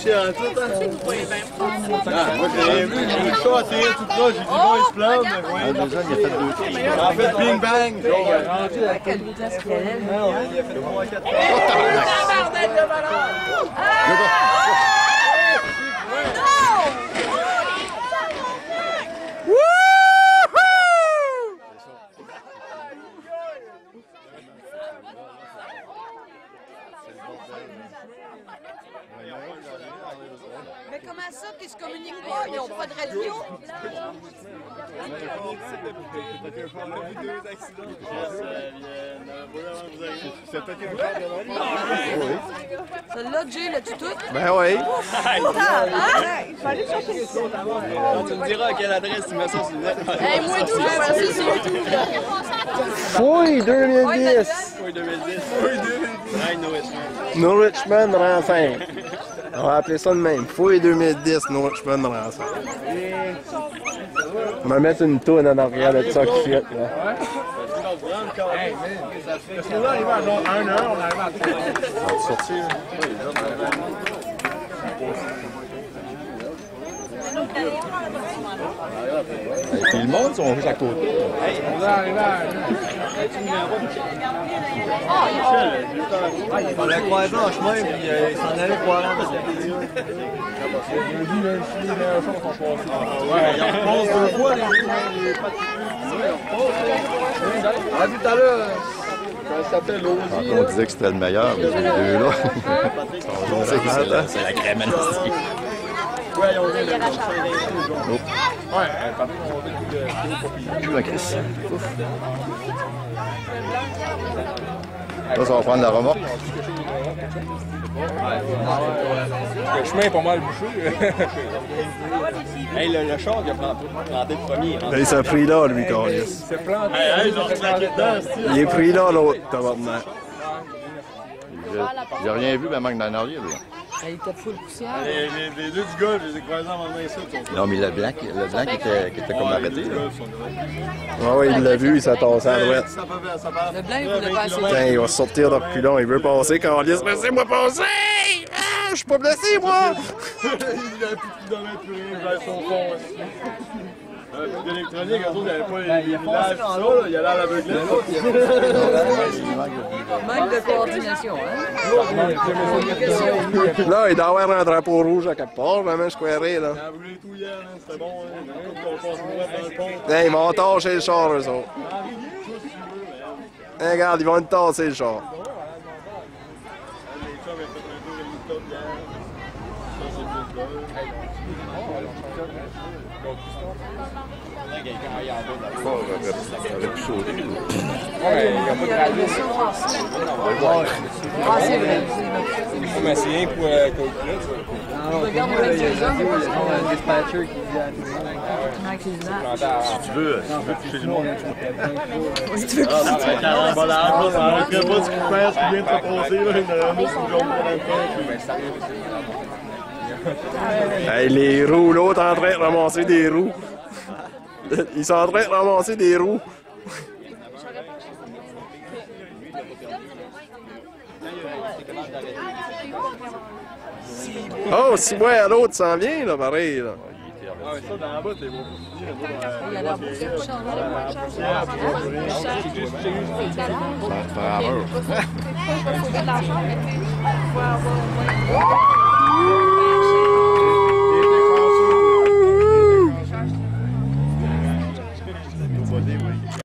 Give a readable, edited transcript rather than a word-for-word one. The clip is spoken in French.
chier en tout, hein? Moi, j'ai vu, j'ai le chat atterrir tout là, j'ai dit, bon, il se plante, mais voyons. Déjà, il a fait 2 tours. En fait, bing bang! À quelle vitesse qu'il allait, lui? Il a fait 3 à 4 tours. Mais comment ça qu'ils se communiquent pas? Ils n'ont pas de radio? Celle-là, Jay, l'as-tu tout? Ben oui. Il fallait chercher le son. Tu me diras à quelle adresse tu mets ça sur le net. Hey, moi tout, je vais faire ça sur YouTube, là. Fouille 2010. Fouille 2010. Fouille 2010. I know it, man. No Richmond Ranfin. On va appeler ça de même. Fouille 2010, No Richmond Ranfin. On va mettre une toune en arrière de ça qui fit, là. Parce qu'on est arrivé à genre 1 heure, on arrive à 3 heures. On va sortir. Et puis le monde sont juste à côté. On est arrivé à 1 heure. On l'a croisé en chemin, puis il s'en allait probablement. J'ai vu les meilleurs choses sont passés. Ouais, il repasse 2 fois, les on a vu tout à l'heure. Ça s'appelle Ozzy. On disait que c'était le meilleur, mais les deux là. C'est la crème ici. Ouais, ils ont dit le Ouais, plus un Chris. Là, ça va prendre la remorque. Le chemin est pas mal bouché. Hey, le char, il a planté le premier. Là, il s'est pris là, lui, Carlis. Il s'est planté. Hey, ils ont claqué dedans. Il est pris là, l'autre, tabarnak. J'ai rien vu, mais manque d'en arrière, lui. Il était full poussière. Les deux du gars, je les ai croisés en moment ici. Non, mais le blanc qui était comme arrêté, là. Ah oui, il l'a vu, il s'est tassé à droite. Le blanc, il voulait passer. Tiens, il va sortir de reculons, il veut passer, Carlis. Laissez-moi passer! Ah, je suis pas blessé, moi! Il a plus de kilomètres plus rien vers son fond. L'électronique, eux autres, il n'y avait pas les villages, tout ça, il y allait à l'aveuglette. Manque de coordination, hein? Là, il doit avoir un drapeau rouge à quelque part, vraiment, je croirais, là. Il a brûlé tout hier, c'était bon, on passe droit dans le pont. Tiens, ils vont tasser le char, eux autres. Hey, regarde, ils vont te tasser le char. Ah, c'est vrai. Il faut m'essayer pour calculer ça. Regarde, on a des hommes. Un dispatcher qui dit à tout le monde. Si tu veux toucher du monde. Si tu veux Ça va là, ça arrêterait pas du coupage qui vient de se passer, là, il y en a un autre qui jaune pour le Hey, les roues, l'autre en train de ramasser des roues. Ils sont en train de ramasser des roues. Oh, si ouais, l'autre s'en vient, là, pareil, là. Ah, ça, dans la bas, t'es beau. Il a l'air bouché de char.